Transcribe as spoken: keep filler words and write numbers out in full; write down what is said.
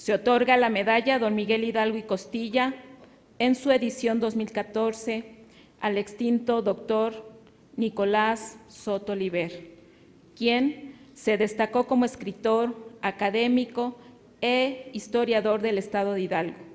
Se otorga la medalla a don Miguel Hidalgo y Costilla en su edición dos mil catorce al extinto doctor Nicolás Soto Oliver, quien se destacó como escritor, académico e historiador del estado de Hidalgo.